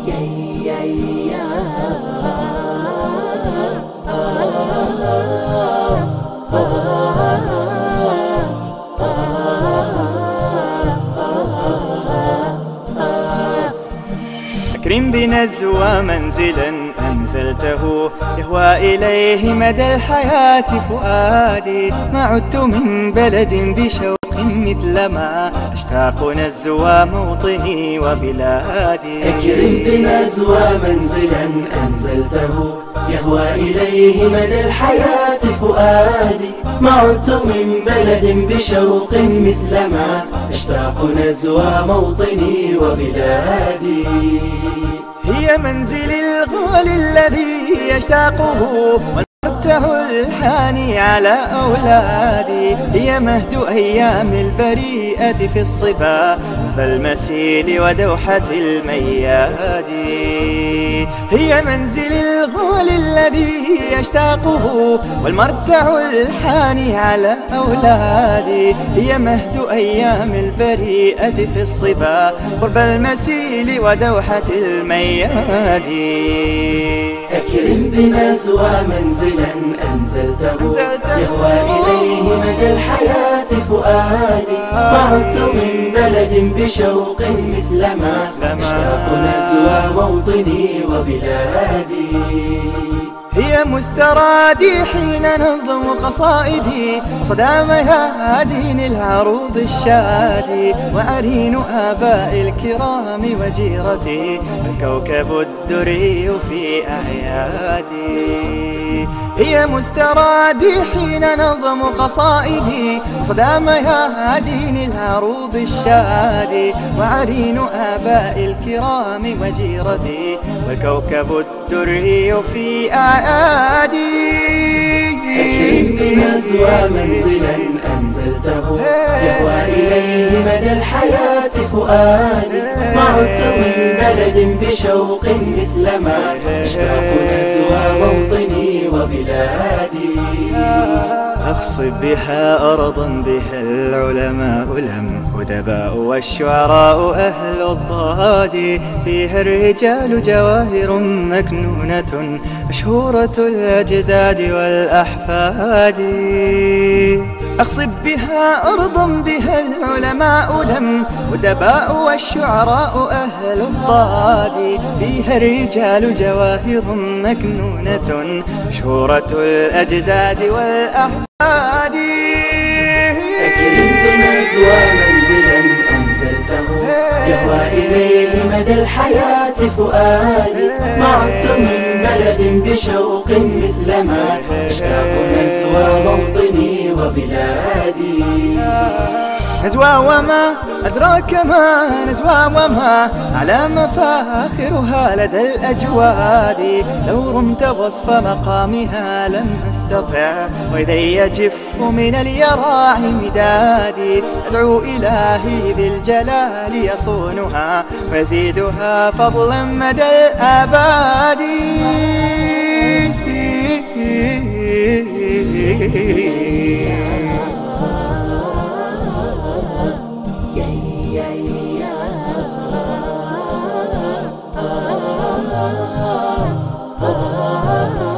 أكرم بنزوى منزلا أنزلته يهوى إليه مدى الحياة فؤادي. ما عدت من بلد بشوق مثل ما أشتاق نزوى موطني وبلادي. أكرم بنزوى منزلا أنزلته يهوى إليه مدى الحياة فؤادي. ما عدت من بلد بشوق مثل ما أشتاق نزوى موطني وبلادي. هي منزل الغول الذي يشتاقه والمرتع الحاني على أولادي. هي مهد أيام البريئة في الصبا بالمسيل ودوحة المياد. هي منزل الغول الذي يشتاقه والمرتع الحاني على أولادي. هي مهد أيام البريئة في الصبا قرب المسيل ودوحة المياد. أكرم بنزوى منزلا أنزلته يهوى إليه مدى الحياة فؤادي. ما عدت من بلد بشوق مثل ما أشتاق نزوى موطني وبلادي. هي مسترادي حين نظم قصائدي وصدى ميادين العروض الشادي. وعرين آباء الكرام وجيرتي الكوكب الدري في أعيادي. هي مسترادي حين نظم قصائدي وصدى ميادين العروض الشادي. وعرين آباء الكرام وجيرتي والكوكب الدري في أعيادي. أكرم بنزوى منزلا أنزلته يهوى إليه مدى الحياة فؤادي. ما عدت من بلد بشوق مثل ما أشتاق نزوى موطني وبلادي. أخصب بها أرضا بها العلماء لم أدباء والشعراء أهل الضاد. فيها الرجال جواهر مكنونة مشهورة الأجداد والأحفاد. أخصب بها أرضا بها العلماء لم أدباء والشعراء أهل الضاد. فيها الرجال جواهر مكنونة مشهورة الأجداد والأحفاد. أكرم بنزوى منزلا أنزلته يهوى إليه مدى الحياة فؤادي. ما عدت من بلد بشوق مثل ما أشتاق نزوى موطني وبلادي. نزوى وما أدراك ما نزوى وما على مفاخرها لدى الأجواد. لو رمت وصف مقامها لم أستطع وإذا يجف من اليراع مدادي. أدعو إلهي ذي الجلال يصونها ويزيدها فضلا مدى الآباد. yeah.